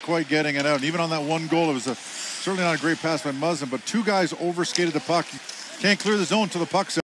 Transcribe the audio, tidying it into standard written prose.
quite getting it out. And even on that one goal, it was certainly not a great pass by Muslin, but two guys overskated the puck. Can't clear the zone till the puck's out.